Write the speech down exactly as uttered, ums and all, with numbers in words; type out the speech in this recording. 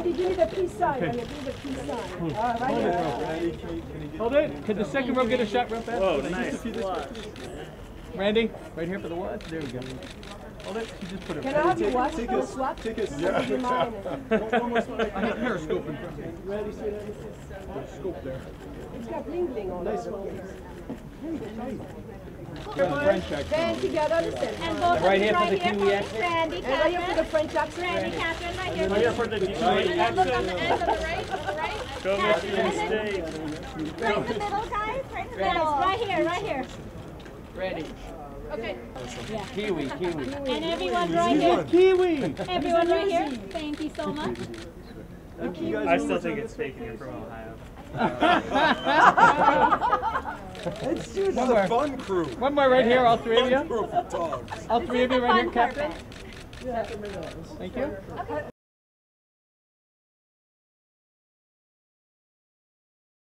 Randy, give me the peace sign. Okay. Give me the peace sign. All right, right here. Randy, can you, can you get Hold it. Could the second row get a shot real fast? Oh, nice. Randy, right here for the watch. There we go. Hold it. You just put it. Can I have your watch for the swap? Take us. Yeah. Give you mine. One more spot. I have periscope in front of me. Ready, see that? Scope there. It's got bling bling on Nice it. one. Band together, listen. And both Right of you here for right the here Kiwi for accent. Randy, And right here for the Catherine. French accent. Randy, Catherine, right here. Right here for the And Detroit then look on the accent. end on the right, on the right. Go back to the Catherine, and then stage. right in the middle, guys. Right in the middle. Right here, right here. Ready. Okay. Kiwi, kiwi. And everyone right here. Kiwi. Everyone right here. Thank you so much. I still think it's fake and you're from Ohio. It's just One a more. fun crew. One more right here, all three of Fun you. crew for dogs. All three of you right here, Captain. Yeah. Thank you.